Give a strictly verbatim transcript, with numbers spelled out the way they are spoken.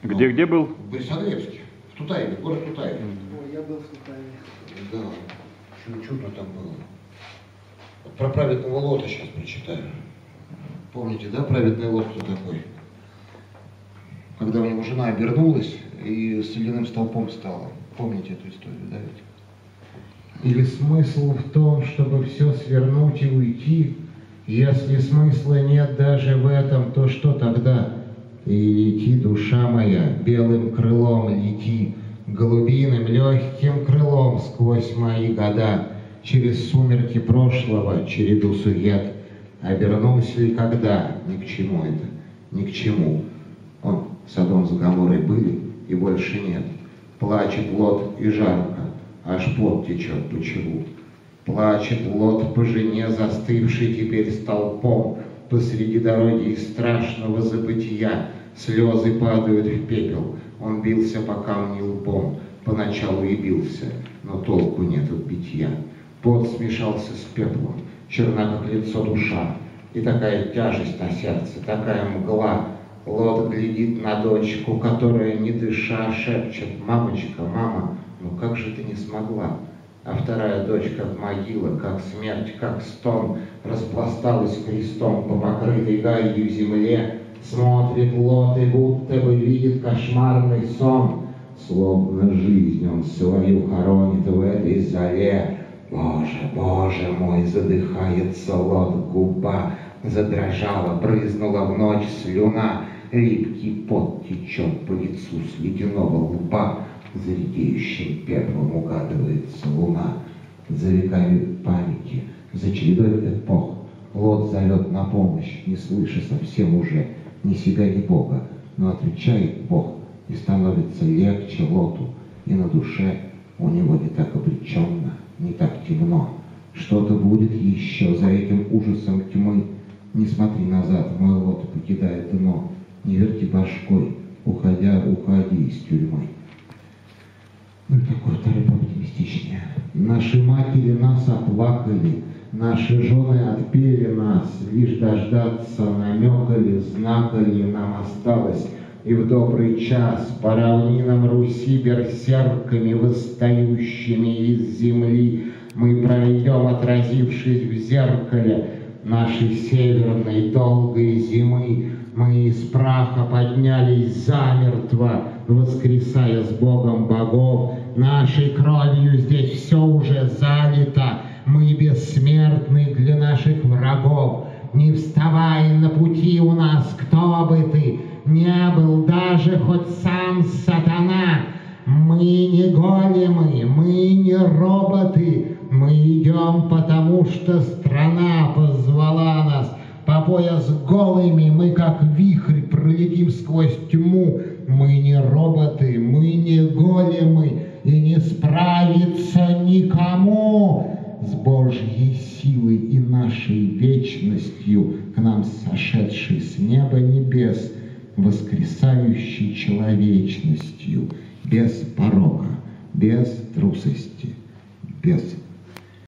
Где, ну, где был? В Борисоглебске, в Тутаеве, город Тутаеве. Ой, я был в Тутаеве. Да, чудо, чудо там было. Вот про праведного Лота сейчас прочитаю. Помните, да, праведный Лот кто такой? Когда у него жена обернулась и соляным столпом стала. Помните эту историю, да ведь? Или смысл в том, чтобы все свернуть и уйти? Если смысла нет даже в этом, то что тогда? И лети, душа моя, белым крылом лети, голубиным легким крылом сквозь мои года, через сумерки прошлого, череду сует. Обернулся ли когда? Ни к чему это, ни к чему. Он, Содом с Гоморрой были, и больше нет. Плачет Лот и жарко, аж пот течет по челу. Плачет Лот по жене, застывшей теперь столпом посреди дороги из страшного забытия. Слезы падают в пепел. Он бился по камню лбом, поначалу и бился, но толку нет от битья. Пот смешался с пеплом, черна как лицо душа, и такая тяжесть на сердце, такая мгла. Лот глядит на дочку, которая, не дыша, шепчет: «Мамочка, мама, ну как же ты не смогла?» А вторая дочь, как могила, как смерть, как стон, распласталась крестом по покрытой гарью земле. Смотрит Лот и будто бы видит кошмарный сон, словно жизнь он свою хоронит в этой зале. Боже, Боже мой, задыхается Лот, губа задрожала, брызнула в ночь слюна, липкий пот течет по лицу с ледяного лба. За редеющим пеплом угадывается луна. За веками памяти, за чередой эпох Лот зовет на помощь, не слыша совсем уже ни себя, ни Бога. Но отвечает Бог, и становится легче Лоту, и на душе у него не так обреченно, не так темно. Что-то будет еще за этим ужасом тьмы. Не смотри назад, мой Лот покидает дно. Не верти башкой, уходя, уходи из тюрьмы. Ну и такое второе оптимистичнее. Наши матери нас оплакали, наши жены отпели нас, лишь дождаться намекали, знакали нам осталось. И в добрый час по равнинам Руси берсерками, восстающими из земли, мы пройдем, отразившись в зеркале нашей северной долгой зимы. Мы из праха поднялись замертво, воскресая с Богом богов. Нашей кровью здесь все уже залито, мы бессмертны для наших врагов. Не вставай на пути у нас, кто бы ты не был, даже хоть сам сатана. Мы не големы, мы не роботы, мы идем потому, что страна позвала нас. По пояс голыми мы, как вихрь, пролетим сквозь тьму. Мы не роботы, мы не големы, и не справиться никому с Божьей силой и нашей вечностью, к нам сошедшей с неба небес, воскресающей человечностью, без порока, без трусости, без